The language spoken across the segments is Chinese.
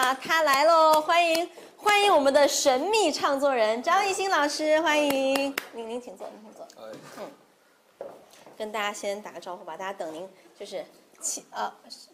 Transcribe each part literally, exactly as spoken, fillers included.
啊，他来喽！欢迎欢迎我们的神秘唱作人张艺兴老师，欢迎您您请坐，您请坐。嗯，跟大家先打个招呼吧，大家等您就是起呃，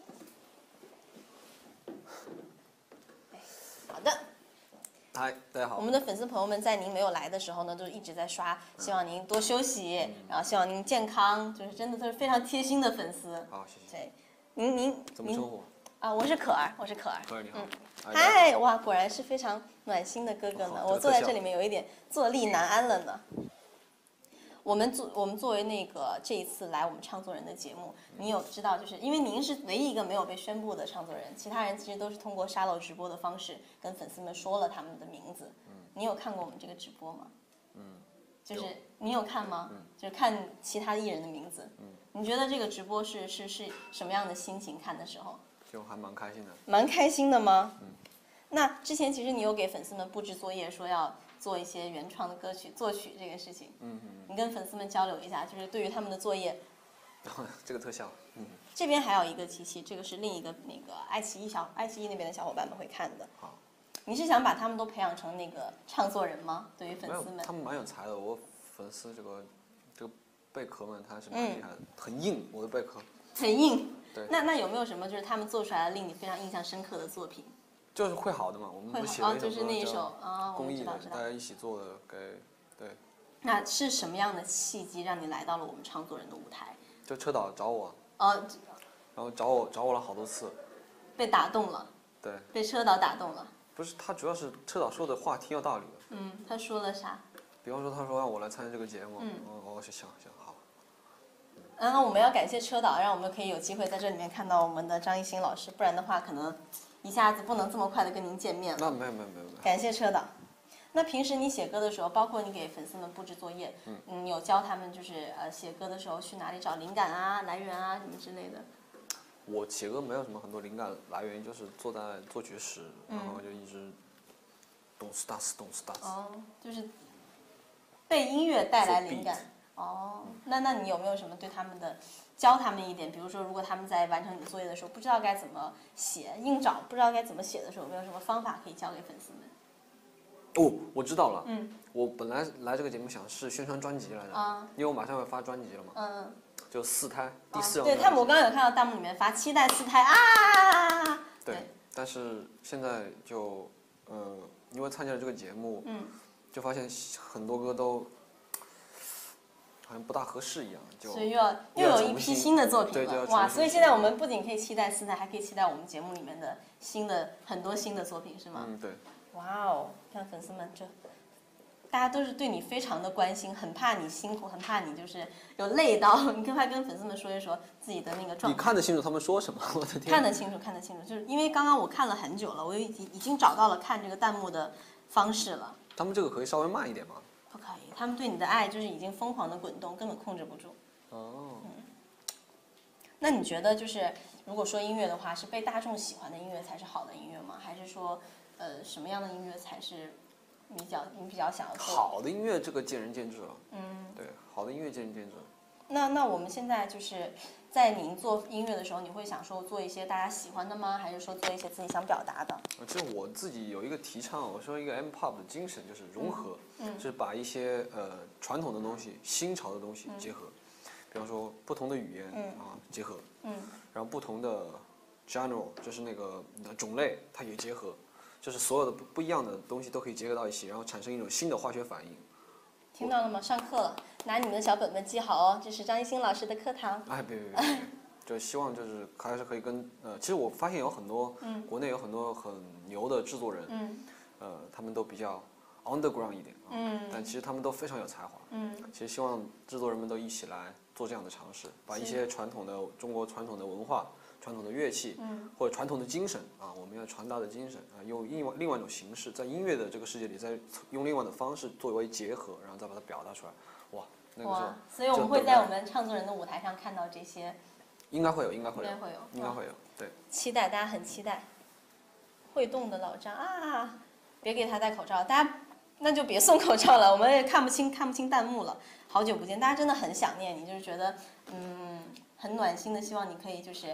哎，好的。 嗨，大家好。 我们的粉丝朋友们在您没有来的时候呢，都一直在刷，希望您多休息， 嗯、 然后希望您健康，就是真的都是非常贴心的粉丝。 好，谢谢。 对，您您怎么称呼？ 啊，我是可儿，我是可儿。 可儿你好。 嗯，嗨，哇，果然是非常暖心的哥哥呢。 哦、 我坐在这里面有一点坐立难安了呢。我们作我们作为那个这一次来我们唱作人的节目，你有知道，就是因为您是唯一一个没有被宣布的唱作人，其他人其实都是通过沙漏直播的方式跟粉丝们说了他们的名字。嗯，你有看过我们这个直播吗？嗯，就是你有看吗？嗯，就是看其他艺人的名字。嗯，你觉得这个直播是是是什么样的心情看的时候？ 就还蛮开心的。 蛮开心的吗？嗯。那之前其实你有给粉丝们布置作业，说要做一些原创的歌曲作曲这个事情。嗯嗯。你跟粉丝们交流一下，就是对于他们的作业。 这个特效。嗯。 这边还有一个机器，这个是另一个那个爱奇艺小爱奇艺那边的小伙伴们会看的。 好。 你是想把他们都培养成那个唱作人吗？对于粉丝们。 他们蛮有才的，我粉丝这个这个贝壳们他是蛮厉害的，嗯、很硬，我的贝壳。 很硬。 对。 那那有没有什么就是他们做出来的令你非常印象深刻的作品？ 就是会好的嘛，我们不写了一首歌， 就是那一首啊， 公益的，大家一起做的，给对。 那是什么样的契机让你来到了我们唱作人的舞台？ 就车导找我。 哦。 然后找我找我了好多次。 被打动了。 对。 被车导打动了。 不是，他主要是车导说的话挺有道理的。 嗯，他说了啥？ 比方说，他说让我来参加这个节目，嗯，我去想想好。 嗯，那我们要感谢车导，让我们可以有机会在这里面看到我们的张艺兴老师，不然的话可能一下子不能这么快的跟您见面了。 那没有没有没有。 感谢车导。那平时你写歌的时候，包括你给粉丝们布置作业，嗯，嗯有教他们就是呃写歌的时候去哪里找灵感啊、来源啊什么之类的。 我写歌没有什么很多灵感来源，就是坐在作曲室，然后就一直咚斯哒斯咚斯哒斯。 哦，就是被音乐带来灵感。哦，那那你有没有什么对他们的教他们一点？比如说，如果他们在完成你的作业的时候不知道该怎么写，硬找不知道该怎么写的时候，有没有什么方法可以教给粉丝们？ 哦，我知道了。嗯，我本来来这个节目想是宣传专辑来的，啊，因为我马上要发专辑了嘛。嗯。就四胎第四张。 对他们，我刚刚有看到弹幕里面发期待四胎啊。 对，但是现在就呃，因为参加了这个节目，嗯，就发现很多歌都好像不大合适一样，就所以又要又有一批新的作品了，哇！所以现在我们不仅可以期待四胎，还可以期待我们节目里面的新的很多新的作品，是吗？ 嗯，对。 哇哦，看粉丝们这。大家都是对你非常的关心，很怕你辛苦，很怕你就是有累到。你快跟粉丝们说一说自己的那个状态。 你看得清楚他们说什么？我的天！ 看得清楚，看得清楚，就是因为刚刚我看了很久了，我已经已经找到了看这个弹幕的方式了。 他们这个可以稍微慢一点吗？ 不可以，他们对你的爱就是已经疯狂的滚动，根本控制不住。 哦。 嗯。那你觉得就是如果说音乐的话，是被大众喜欢的音乐才是好的音乐吗？还是说，呃，什么样的音乐才是？你比较你比较想要做好的音乐，这个见仁见智了。嗯，对，好的音乐见仁见智。 那那我们现在就是在您做音乐的时候，你会想说做一些大家喜欢的吗？还是说做一些自己想表达的？ 其实我自己有一个提倡，我说一个 M pop 的精神就是融合，嗯，就是把一些呃传统的东西、新潮的东西结合，嗯、比方说不同的语言、嗯、啊结合，嗯，然后不同的 genre 就是那个种类它也结合。就是所有的不不一样的东西都可以结合到一起，然后产生一种新的化学反应。 听到了吗？上课了，拿你们的小本本记好哦，这是张艺兴老师的课堂。 哎，别别别别，就希望就是还是可以跟呃，其实我发现有很多，嗯，国内有很多很牛的制作人，嗯，呃，他们都比较 underground 一点啊，嗯，但其实他们都非常有才华，嗯，其实希望制作人们都一起来做这样的尝试，把一些传统的中国传统的文化。传统的乐器，嗯，或者传统的精神啊，我们要传达的精神啊，用另外另外一种形式，在音乐的这个世界里，再用另外的方式作为结合，然后再把它表达出来，哇，那个时候， 所以我们会在我们唱作人的舞台上看到这些， 应该会有，应该会有， 应该会有， 应该会有，对， 期待，大家很期待，会动的老张啊，别给他戴口罩，大家那就别送口罩了，我们也看不清看不清弹幕了，好久不见，大家真的很想念你，就是觉得嗯很暖心的，希望你可以就是。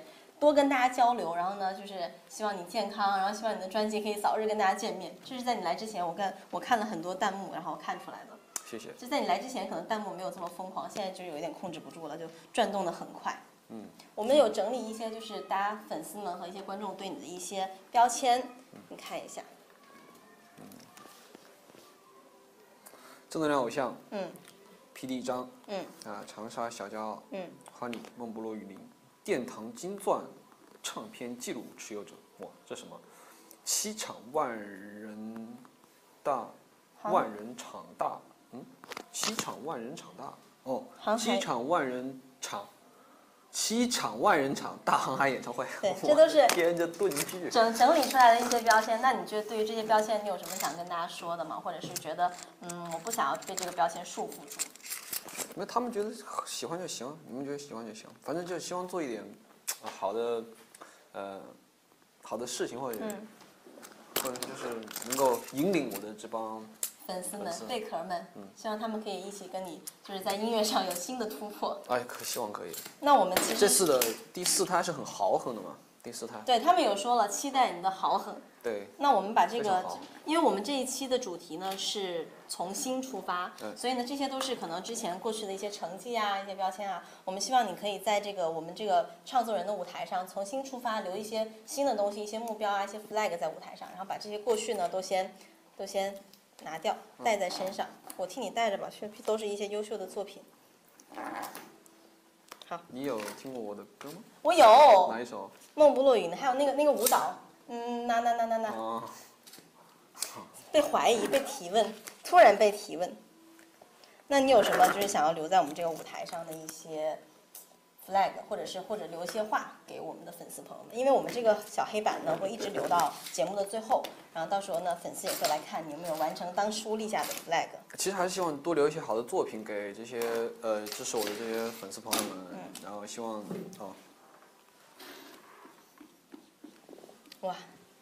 多跟大家交流，然后呢，就是希望你健康，然后希望你的专辑可以早日跟大家见面。这是在你来之前，我看我看了很多弹幕，然后看出来的。 谢谢。 就在你来之前，可能弹幕没有这么疯狂，现在就有一点控制不住了，就转动的很快。 嗯， 我们有整理一些，就是大家粉丝们和一些观众对你的一些标签，你看一下。 嗯，正能量偶像。 嗯。 P D 张。 嗯。 啊，长沙小骄傲。 嗯。 花里梦部落雨林，殿堂金钻唱片记录持有者。哇，这什么？七场万人大，万人场大。嗯，七场万人场大。哦，七场万人场。七场万人场大航海演唱会， 对，这都是天这盾句整整理出来的一些标签。那你觉得对于这些标签，你有什么想跟大家说的吗？或者是觉得，嗯，我不想要被这个标签束缚住？ 因为他们觉得喜欢就行，你们觉得喜欢就行，反正就希望做一点好的，呃，好的事情，或者、嗯、或者就是能够引领我的这帮。 粉丝们、贝壳们，嗯，希望他们可以一起跟你，就是在音乐上有新的突破。 哎，可希望可以。 那我们其实这次的第四胎是很豪横的嘛？第四胎。 对他们有说了，期待你的豪横。 对。 那我们把这个，因为我们这一期的主题呢是从新出发，嗯、所以呢这些都是可能之前过去的一些成绩啊、一些标签啊，我们希望你可以在这个我们这个唱作人的舞台上重新出发，留一些新的东西、一些目标啊、一些 flag 在舞台上，然后把这些过去呢都先都先。拿掉，带在身上，嗯、我替你带着吧，这都是一些优秀的作品。好， 你有听过我的歌吗？ 我有。 哪一首？ 梦不落雨呢，还有那个那个舞蹈，嗯，那那那那那。 哦。 被怀疑，被提问，突然被提问。那你有什么就是想要留在我们这个舞台上的一些 flag， 或者是或者留一些话给我们的粉丝朋友们？因为我们这个小黑板呢会一直留到节目的最后。然后到时候呢，粉丝也会来看你有没有完成当初立下的 flag。 其实还是希望多留一些好的作品给这些呃支持我的这些粉丝朋友们，嗯、然后希望哦。 哇。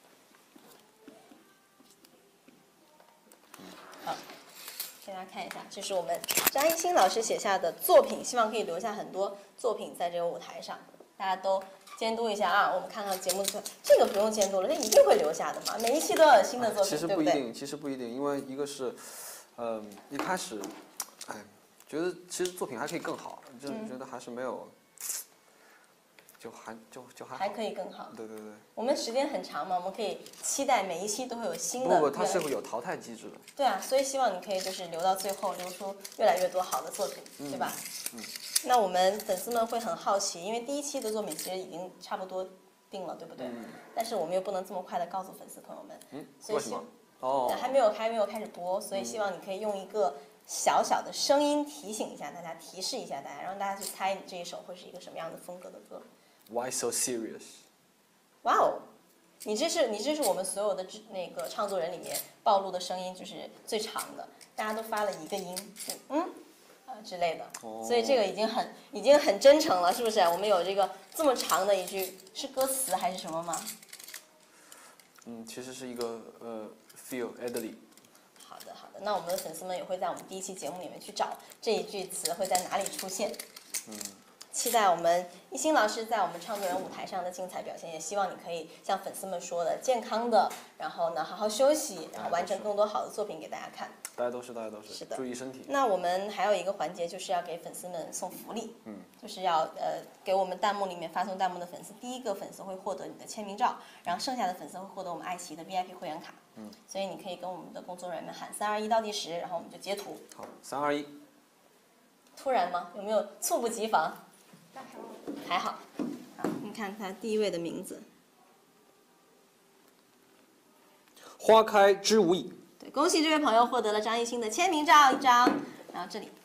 好，给大家看一下，这是我们张艺兴老师写下的作品，希望可以留下很多作品在这个舞台上，大家都。监督一下啊，我们看看节目的这个不用监督了，这一定会留下的嘛。每一期都要有新的作品， 其实不一定， 对不对？ 其实不一定，因为一个是，嗯、呃，一开始，哎，觉得其实作品还可以更好，就觉得还是没有，嗯、就还就就还还可以更好。 对对对。 我们时间很长嘛，我们可以期待每一期都会有新的。 不不，它是会有淘汰机制的。 对啊，所以希望你可以就是留到最后，留出越来越多好的作品， 嗯、 对吧？ 嗯。 那我们粉丝们会很好奇，因为第一期的作品其实已经差不多定了，对不对？ 嗯、 但是我们又不能这么快的告诉粉丝朋友们， 嗯， 所以为什么？哦， 还没有还没有开始播，所以希望你可以用一个小小的声音提醒一下大家，提示一下大家，让大家去猜你这一首会是一个什么样的风格的歌。 Why so serious？ 哇哦，你这是你这是我们所有的那个唱作人里面暴露的声音就是最长的，大家都发了一个音，就嗯。之类的，所以这个已经很已经很真诚了，是不是？我们有这个这么长的一句，是歌词还是什么吗？ 嗯，其实是一个呃 feel Adley。 好的好的，那我们的粉丝们也会在我们第一期节目里面去找这一句词会在哪里出现。 嗯。 期待我们一心老师在我们唱作人舞台上的精彩表现，也希望你可以像粉丝们说的，健康的，然后呢好好休息，然后完成更多好的作品给大家看。 大家都是，大家都是。 是的。 注意身体。 那我们还有一个环节，就是要给粉丝们送福利。 嗯。 就是要呃给我们弹幕里面发送弹幕的粉丝，第一个粉丝会获得你的签名照，然后剩下的粉丝会获得我们爱奇艺的 V I P 会员卡。 嗯。 所以你可以跟我们的工作人员们喊三二一倒计时，然后我们就截图。 好，三二一。 突然吗？有没有猝不及防？还好，好，你看他第一位的名字， 花开之无影。 对，恭喜这位朋友获得了张艺兴的签名照一张，然后这里，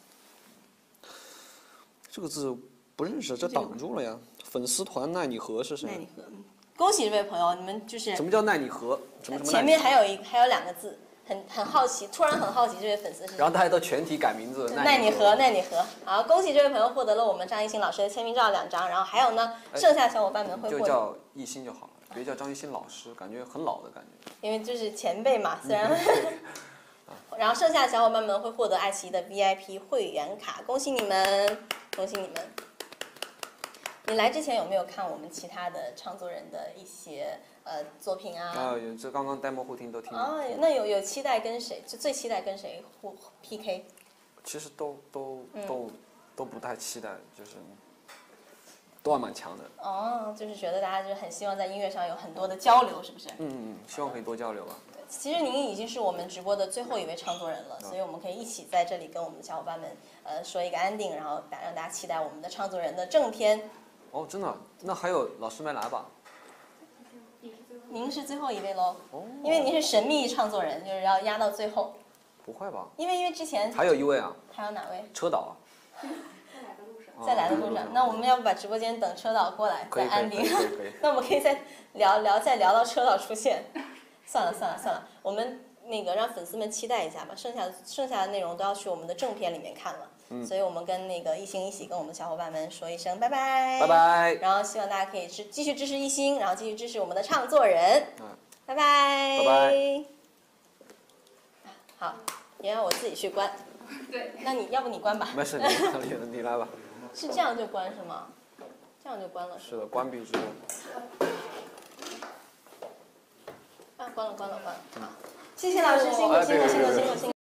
这个字不认识，这挡住了呀。粉丝团奈你何是谁？ 奈你何，恭喜这位朋友，你们就是什么叫奈你何？什么什么？ 前面还有一还有两个字。很很好奇，突然很好奇这位粉丝是谁。 然后大家都全体改名字， 奈你何，奈你何。好，恭喜这位朋友获得了我们张艺兴老师的签名照两张，然后还有呢，剩下小伙伴们会获得。 就叫艺兴就好了，别叫张艺兴老师，感觉很老的感觉。 因为就是前辈嘛，虽然。然后剩下的小伙伴们会获得爱奇艺的 V I P 会员卡，恭喜你们，恭喜你们。 你来之前有没有看我们其他的唱作人的一些呃作品啊？ 啊，有这刚刚 demo 互听都听了。 啊，那有有期待跟谁？就最期待跟谁互 P K？ 其实都都嗯都、都不太期待，就是都还蛮强的。 哦，就是觉得大家就是很希望在音乐上有很多的交流，是不是？ 嗯嗯嗯，希望可以多交流吧。 其实您已经是我们直播的最后一位唱作人了，所以我们可以一起在这里跟我们的小伙伴们呃说一个 ending，然后打让大家期待我们的唱作人的正片。 哦，真的？那还有老师没来吧？ 您是最后一位喽， 哦， 因为您是神秘唱作人，就是要压到最后。 不会吧？ 因为因为之前还有一位啊， 还有哪位？ 车导啊。 在来的路上，那我们要不把直播间等车导过来再安定？那我们可以再聊聊，再聊到车导出现。算了算了算了，我们那个让粉丝们期待一下吧。剩下剩下的内容都要去我们的正片里面看了。嗯。所以我们跟那个一星一喜跟我们的小伙伴们说一声拜拜。 拜拜。 然后希望大家可以支继续支持一星，然后继续支持我们的唱作人。 嗯。 拜拜。 拜拜。 好，也让我自己去关。 对。 那你要不你关吧。 没事，你你来吧。 是这样就关是吗？这样就关了。 是的，关闭之后。 啊，关了关了关了。好，谢谢老师，辛苦辛苦辛苦辛苦辛苦。